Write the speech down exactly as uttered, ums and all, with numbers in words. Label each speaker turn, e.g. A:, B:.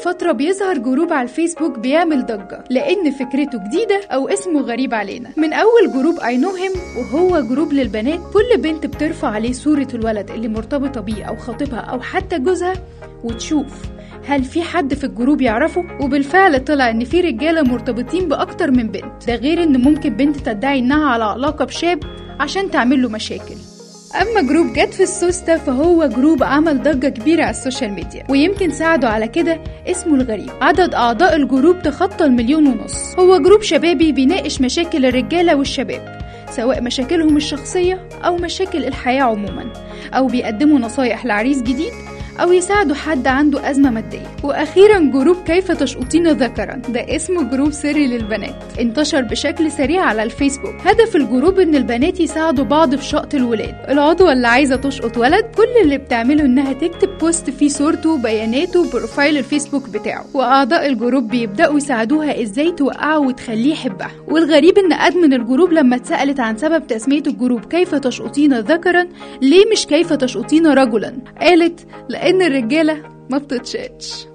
A: فترة بيظهر جروب على الفيسبوك بيعمل ضجة لأن فكرته جديدة أو اسمه غريب علينا. من أول جروب I know him، وهو جروب للبنات كل بنت بترفع عليه صورة الولد اللي مرتبطة بيه أو خطيبها أو حتى جوزها وتشوف هل في حد في الجروب يعرفه. وبالفعل طلع ان في رجالة مرتبطين بأكتر من بنت، ده غير ان ممكن بنت تدعي انها على علاقة بشاب عشان تعمل له مشاكل. اما جروب جت في السوستة فهو جروب عمل ضجة كبيرة على السوشيال ميديا، ويمكن ساعده على كده اسمه الغريب. عدد اعضاء الجروب تخطى المليون ونص. هو جروب شبابي بيناقش مشاكل الرجالة والشباب، سواء مشاكلهم الشخصية او مشاكل الحياة عموما، او بيقدموا نصايح لعريس جديد أو يساعدوا حد عنده أزمة مادية. وأخيرا جروب كيف تشقطين ذكرا، ده اسمه جروب سري للبنات، انتشر بشكل سريع على الفيسبوك. هدف الجروب إن البنات يساعدوا بعض في شقط الولاد. العضوة اللي عايزة تشقط ولد كل اللي بتعمله إنها تكتب بوست فيه صورته بياناته وبروفايل الفيسبوك بتاعه، وأعضاء الجروب بيبدأوا يساعدوها إزاي توقعه وتخليه يحبها. والغريب إن أدمن الجروب لما اتسألت عن سبب تسمية الجروب كيف تشقطين ذكرا ليه مش كيف تشقطين رجلا، قالت لأن الرجالة ما بتتشقش.